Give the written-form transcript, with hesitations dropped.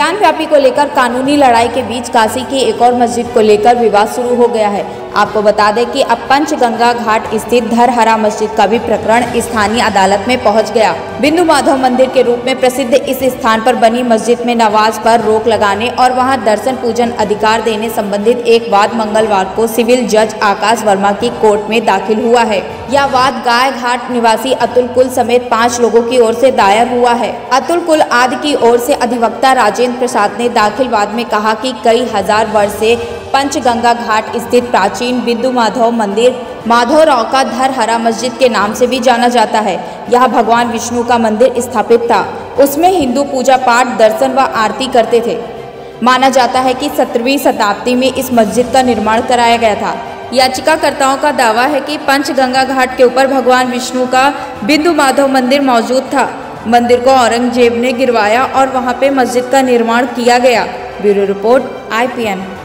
अभियान व्यापी को लेकर कानूनी लड़ाई के बीच काशी की एक और मस्जिद को लेकर विवाद शुरू हो गया है। आपको बता दें कि अब पंचगंगा घाट स्थित धरहरा मस्जिद का भी प्रकरण स्थानीय अदालत में पहुंच गया। बिंदु माधव मंदिर के रूप में प्रसिद्ध इस स्थान पर बनी मस्जिद में नमाज पर रोक लगाने और वहां दर्शन पूजन अधिकार देने संबंधित एक वाद मंगलवार को सिविल जज आकाश वर्मा की कोर्ट में दाखिल हुआ है। यह वाद गाय घाट निवासी अतुल कुल समेत 5 लोगों की ओर से दायर हुआ है। अतुल कुल आदि की ओर से अधिवक्ता राजेंद्र प्रसाद ने दाखिल वाद में कहा कि कई हजार वर्ष से पंचगंगा घाट स्थित प्राचीन बिंदु माधव मंदिर माधवराव का धरहरा मस्जिद के नाम से भी जाना जाता है। यह भगवान विष्णु का मंदिर स्थापित था। उसमें हिंदू पूजा पाठ, दर्शन व आरती करते थे। माना जाता है कि 17वीं शताब्दी में इस मस्जिद का निर्माण कराया गया था। याचिकाकर्ताओं का दावा है कि पंचगंगा घाट के ऊपर भगवान विष्णु का बिंदु माधव मंदिर मौजूद था। मंदिर को औरंगजेब ने गिरवाया और वहां पे मस्जिद का निर्माण किया गया। Bureau report IPN।